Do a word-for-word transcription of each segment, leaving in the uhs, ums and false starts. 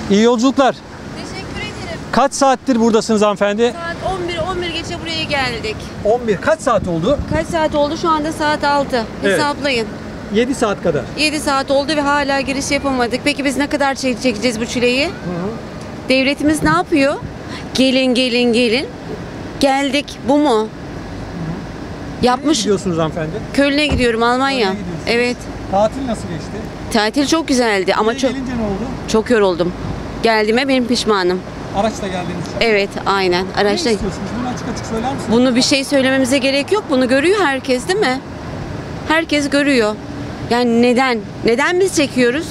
İyi yolculuklar. Teşekkür ederim. Kaç saattir buradasınız hanımefendi? Saat on bir on bir geçe buraya geldik. on bir. Kaç saat oldu? Kaç saat oldu? Şu anda saat altı. Evet. Hesaplayın. yedi saat kadar. yedi saat oldu ve hala giriş yapamadık. Peki biz ne kadar çe- çekeceğiz bu çileyi? Devletimiz ne yapıyor? Gelin gelin gelin. Geldik. Bu mu? Nereye Yapmış. gidiyorsunuz hanımefendi? Köln'e gidiyorum, Almanya. Köln'e gidiyorsunuz. Evet. Tatil nasıl geçti? Tatil çok güzeldi ama Buraya çok gelince ne oldu? çok yoruldum. Geldiğime benim pişmanım. Araçla geldiniz. Evet, aynen. Ne Araçta. istiyorsunuz? Bunu açık açık söyler misiniz? Bunu bir şey söylememize gerek yok. Bunu görüyor herkes, değil mi? Herkes görüyor. Yani neden? Neden biz çekiyoruz?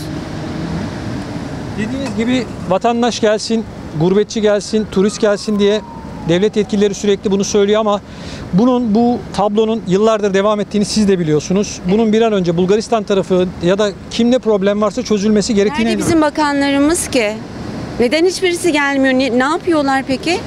Dediğiniz gibi vatandaş gelsin, gurbetçi gelsin, turist gelsin diye devlet yetkilileri sürekli bunu söylüyor ama bunun, bu tablonun yıllardır devam ettiğini siz de biliyorsunuz. Bunun bir an önce Bulgaristan tarafı ya da kimde problem varsa çözülmesi gerektiğine Nerede bizim bakanlarımız ki? Neden hiçbirisi gelmiyor? Ne, ne yapıyorlar peki?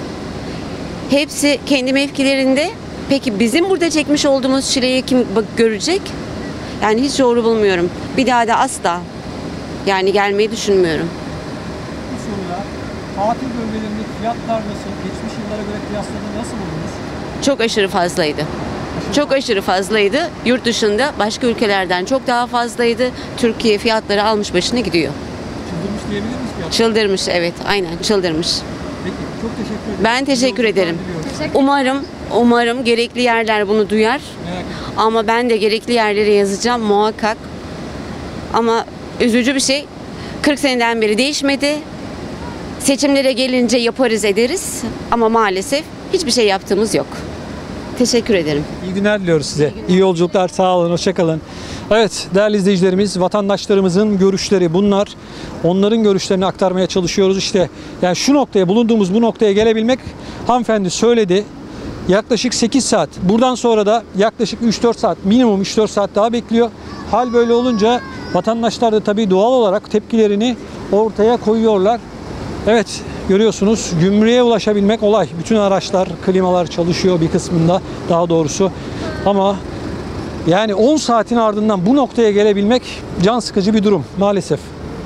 Hepsi kendi mevkilerinde. Peki bizim burada çekmiş olduğumuz çileyi kim bak- görecek? Yani hiç doğru bulmuyorum. Bir daha da asla. Yani gelmeyi düşünmüyorum. Bu soruya tatil bölgelerindeki fiyatlar nasıl? Geçmiş yıllara göre kıyasladığında nasıl buldunuz? Çok aşırı fazlaydı. Çok aşırı fazlaydı. Yurt dışında başka ülkelerden çok daha fazlaydı. Türkiye fiyatları almış başını gidiyor. Çıldırmış diyebilir miyiz fiyatlar? Çıldırmış, evet, aynen çıldırmış. Peki, çok teşekkür ederim. Ben teşekkür İyi yolculuklar ederim. diliyoruz. Umarım, umarım gerekli yerler bunu duyar. Merak etmeyin. Ama ben de gerekli yerlere yazacağım muhakkak. Ama üzücü bir şey. kırk seneden beri değişmedi. Seçimlere gelince yaparız ederiz. Ama maalesef hiçbir şey yaptığımız yok. Teşekkür ederim. İyi günler diliyoruz size. İyi yolculuklar, sağ olun, hoşça kalın. Evet, değerli izleyicilerimiz, vatandaşlarımızın görüşleri bunlar. Onların görüşlerini aktarmaya çalışıyoruz. İşte yani şu noktaya, bulunduğumuz bu noktaya gelebilmek, hanımefendi söyledi. Yaklaşık sekiz saat. Buradan sonra da yaklaşık üç dört saat, minimum üç dört saat daha bekliyor. Hal böyle olunca vatandaşlar da tabii doğal olarak tepkilerini ortaya koyuyorlar. Evet, görüyorsunuz gümrüğe ulaşabilmek olay. Bütün araçlar, klimalar çalışıyor bir kısmında daha doğrusu. Ama yani on saatin ardından bu noktaya gelebilmek can sıkıcı bir durum maalesef.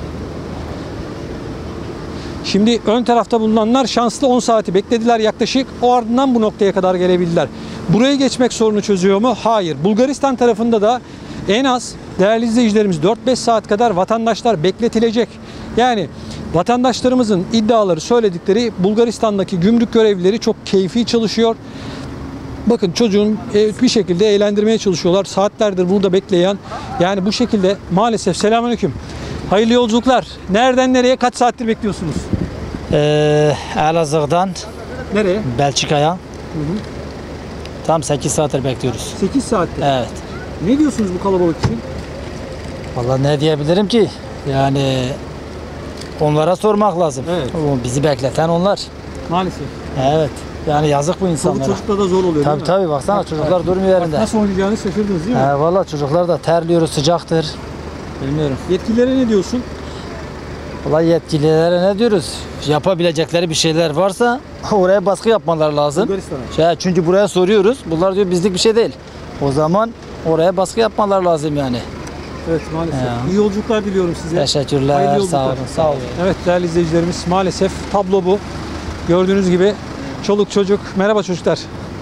Şimdi ön tarafta bulunanlar şanslı, on saati beklediler yaklaşık. O ardından bu noktaya kadar gelebildiler. Burayı geçmek sorunu çözüyor mu? Hayır. Bulgaristan tarafında da en az değerli izleyicilerimiz dört beş saat kadar vatandaşlar bekletilecek. Yani vatandaşlarımızın iddiaları, söyledikleri, Bulgaristan'daki gümrük görevlileri çok keyfi çalışıyor. Bakın çocuğun bir şekilde eğlendirmeye çalışıyorlar. Saatlerdir burada bekleyen. Yani bu şekilde maalesef. Selamünaleyküm. Hayırlı yolculuklar. Nereden nereye kaç saattir bekliyorsunuz? Ee, Elazığ'dan Nereye? Belçika'ya tam sekiz saattir bekliyoruz. sekiz saattir. Evet. Ne diyorsunuz bu kalabalık için? Vallahi ne diyebilirim ki? Yani onlara sormak lazım. Evet. O bizi bekleten onlar. Maalesef. Evet. Yani yazık bu Çoluk insanlara. çocukta da zor oluyor değil Tabii mi? tabii baksana Bak, çocuklar bak, durmuyor yerinde. Nasıl oynayacağını şaşırdınız değil mi? He, vallahi çocuklar da terliyor, sıcaktır. Bilmiyorum. Yetkililere ne diyorsun? Vallahi yetkililere ne diyoruz? Yapabilecekleri bir şeyler varsa oraya baskı yapmaları lazım. Bulgaristan'a. Şey, çünkü buraya soruyoruz. Bunlar diyor bizlik bir şey değil. O zaman oraya baskı yapmaları lazım yani. Evet maalesef. Ya. İyi yolculuklar diliyorum size. Hayırlı Teşekkürler. yolculuklar. Sağ olun. Sağ olun. Evet değerli izleyicilerimiz maalesef tablo bu. Gördüğünüz gibi çoluk çocuk. Merhaba çocuklar.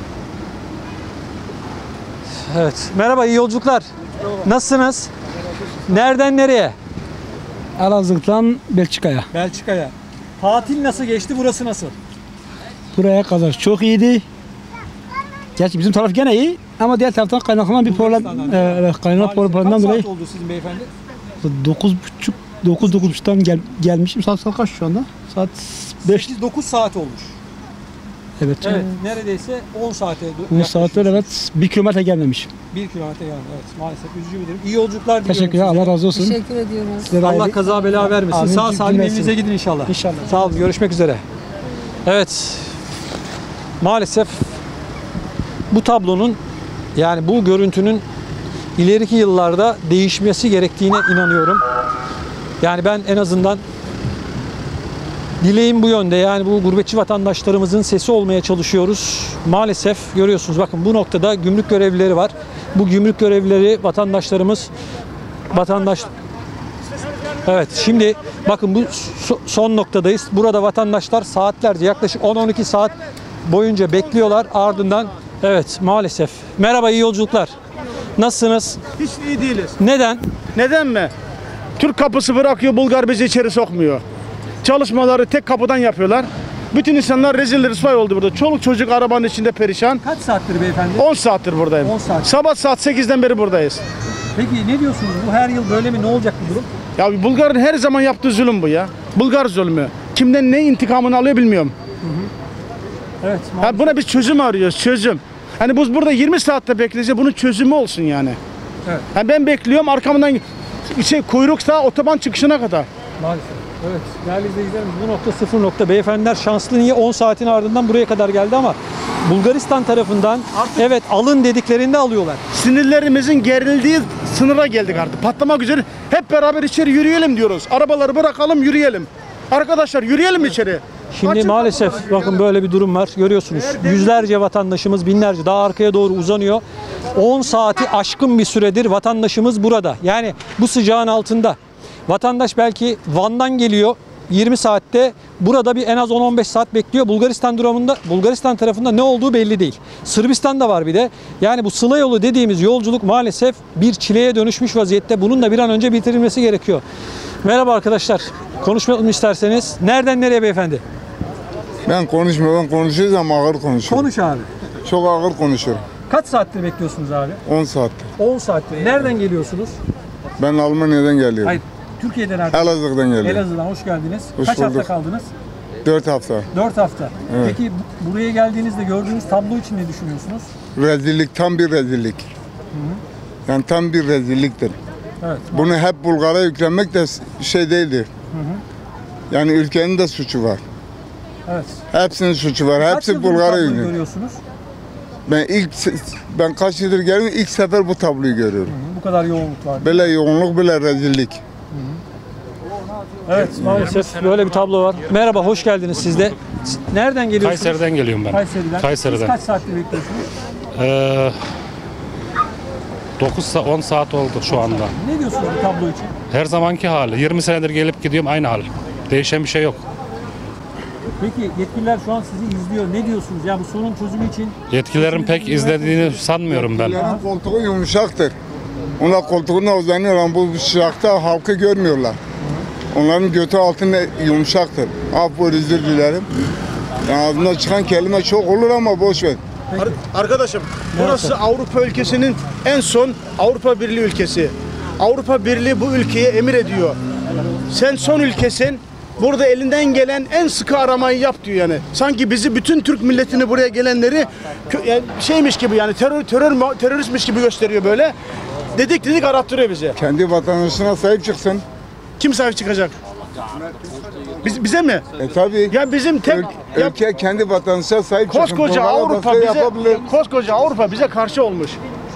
Evet. Merhaba, iyi yolculuklar. Nasılsınız? Nereden nereye? Elazığ'dan Belçika'ya. Belçika'ya. Tatil nasıl geçti? Burası nasıl? Buraya kadar çok iyiydi. Gerçi bizim taraf gene iyi ama diğer taraftan kaynaklanan bir problem, Bulgaristan'dan. e, evet, kaynak Maalesef. problemden Kaç dolayı saat oldu sizin beyefendi? dokuz buçuk dokuz dokuz buçuktan gel, gelmişim. Saat, saat kaç şu anda? Saat beş. sekiz dokuz saat olmuş. Evet. Evet, neredeyse on saate Bu saatler evet bir kilometre gelmemiş. bir kilometre geldi. Evet, maalesef üzücü bir durum. İyi yolculuklar diliyorum. Teşekkürler. size. Allah razı olsun. Teşekkür ediyoruz. Size de Allah hayırlı- kaza bela vermesin. Amin. Sağ salim Cümlesi. evinize gidin inşallah. İnşallah. Sağ olun. Görüşmek üzere. Evet. Maalesef bu tablonun, yani bu görüntünün ileriki yıllarda değişmesi gerektiğine inanıyorum. Yani ben en azından dileğim bu yönde. Yani bu gurbetçi vatandaşlarımızın sesi olmaya çalışıyoruz. Maalesef görüyorsunuz, bakın bu noktada gümrük görevlileri var. Bu gümrük görevlileri vatandaşlarımız vatandaş Evet, şimdi bakın bu so- son noktadayız. Burada vatandaşlar saatlerce, yaklaşık on on iki saat boyunca bekliyorlar. Ardından evet, maalesef. Merhaba, iyi yolculuklar. Nasılsınız? Hiç iyi değiliz. Neden? Neden mi? Türk kapısı bırakıyor, Bulgar bizi içeri sokmuyor. Çalışmaları tek kapıdan yapıyorlar. Bütün insanlar rezil rüsvay oldu burada. Çoluk çocuk arabanın içinde perişan. Kaç saattir beyefendi? on saattir buradayım. on saat. Sabah saat sekizden beri buradayız. Peki ne diyorsunuz? Bu her yıl böyle mi? Ne olacak bu durum? Ya Bulgar'ın her zaman yaptığı zulüm bu ya. Bulgar zulmü. Kimden ne intikamını alıyor bilmiyorum. Evet. Ha, buna biz çözüm arıyoruz, çözüm. Hani biz burada yirmi saatte bekleyeceğiz, bunun çözümü olsun yani. Evet. Ha, ben bekliyorum arkamdan şey kuyruksa otoban çıkışına kadar. Maalesef. Evet. Değerli izleyicilerimiz, bu nokta sıfır nokta. Beyefendiler şanslı, niye on saatin ardından buraya kadar geldi ama Bulgaristan tarafından evet alın dediklerinde alıyorlar. Sinirlerimizin gerildiği sınıra geldik artık. Patlamak üzere. Hep beraber içeri yürüyelim diyoruz. Arabaları bırakalım, yürüyelim. Arkadaşlar yürüyelim içeri. Şimdi Açın maalesef kapıları. bakın böyle bir durum var. Görüyorsunuz. Yüzlerce vatandaşımız, binlerce daha arkaya doğru uzanıyor. on saati aşkın bir süredir vatandaşımız burada. Yani bu sıcağın altında. Vatandaş belki Van'dan geliyor. yirmi saatte burada bir en az on on beş saat bekliyor. Bulgaristan durumunda, Bulgaristan tarafında ne olduğu belli değil. Sırbistan da var bir de. Yani bu Sıla yolu dediğimiz yolculuk maalesef bir çileye dönüşmüş vaziyette. Bunun da bir an önce bitirilmesi gerekiyor. Merhaba arkadaşlar. Konuşmayalım isterseniz. Nereden nereye beyefendi? Ben konuşmuyorum, konuşuyoruz ama ağır konuşuyorum. Konuş abi. Çok ağır konuşuyorum. Kaç saattir bekliyorsunuz abi? on saattir. on saattir. Nereden geliyorsunuz? Ben Almanya'dan geliyorum. Hayır. Türkiye'den nereden? Elazığ'dan geliyorum. Elazığ'dan hoş geldiniz. Hoş Kaç hafta bulduk. kaldınız? dört hafta. dört hafta. Evet. Peki bu- buraya geldiğinizde gördüğünüz tablo için ne düşünüyorsunuz? Rezillik, tam bir rezillik. Yani tam bir rezilliktir. Evet. Bunu hep Bulgar'a yüklenmek de şey değildir. Yani ülkenin de suçu var. Evet. Hepsinin suçu var. Kaç Hepsi yıldır bu Bulgar'a tabloyu yükleniyor. görüyorsunuz? Ben ilk ben kaç yıldır geliyorum, ilk sefer bu tabloyu görüyorum. Bu kadar yoğunluk var. Böyle yoğunluk, böyle rezillik. Evet, maalesef böyle bir tablo var. Merhaba, hoş geldiniz siz de. Nereden geliyorsunuz? Kayseri'den geliyorum ben. Kayseri'den. Kayseri'den. Siz kaç saattir bekliyorsunuz? Ee, dokuz on saat oldu şu anda. Ne diyorsunuz bu tablo için? Her zamanki hali. yirmi senedir gelip gidiyorum, aynı hal. Değişen bir şey yok. Peki yetkililer şu an sizi izliyor. Ne diyorsunuz? Ya bu sorun çözümü için Yetkililerin pek izlediğini sanmıyorum ben. Bunların koltuğu yumuşaktır. Onlar koltuğuna uzanıyor ama bu sıcakta halkı görmüyorlar. Onların götü altında yumuşaktır. Af buyur, özür dilerim. Yani ağzımdan çıkan kelime çok olur ama boş ver. Ar- Arkadaşım burası Avrupa ülkesinin en son Avrupa Birliği ülkesi. Avrupa Birliği bu ülkeye emir ediyor. Sen son ülkesin. Burada elinden gelen en sıkı aramayı yap diyor yani. Sanki bizi bütün Türk milletini buraya gelenleri kö- yani şeymiş gibi yani terör terör teröristmiş gibi gösteriyor böyle. Dedik dedik arattırıyor bize. Kendi vatandaşına sahip çıksın. Kim sahip çıkacak? Biz, bize mi? E tabi. Ya bizim tek ya, Ülke kendi vatandaşına sahip çıksın. koskoca Bulgar'a Avrupa baskı bize yapabilir. koskoca Avrupa bize karşı olmuş.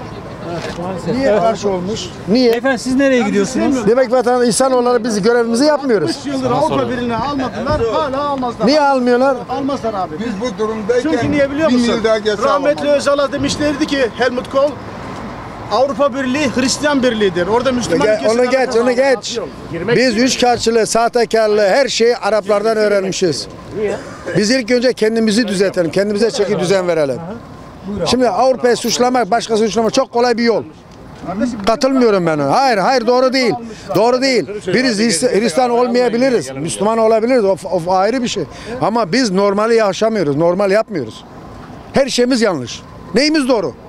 Niye karşı olmuş? Niye? Beyefendi siz nereye gidiyorsunuz? Demek vatan insan olarak biz görevimizi yapmıyoruz. üç yıldır Avrupa Birliği'ne almadılar, hala almazlar. Niye almıyorlar? Almazlar abi. Biz bu durumdayken Çünkü niye biliyor bir musun? yıl daha geçse Rahmetli alamam. Özal'a demişlerdi ki Helmut Kohl, Avrupa Birliği Hristiyan Birliği'dir. Orada Müslüman Ge- ülkesi onu geç, kadar- onu geç. Girmek Biz üç karşılığı, sahtekarlığı, her şeyi Araplardan öğrenmişiz. Biz ilk önce kendimizi düzeltelim, kendimize çeki düzen verelim. Şimdi Avrupa'yı suçlamak, başkası suçlamak çok kolay bir yol. Katılmıyorum ben ona. Hayır, hayır doğru değil. Doğru değil. Biriz Hristi- Hristiyan olmayabiliriz, Müslüman olabiliriz. O, o ayrı bir şey. Ama biz normali yaşamıyoruz, normal yapmıyoruz. Her şeyimiz yanlış. Neyimiz doğru?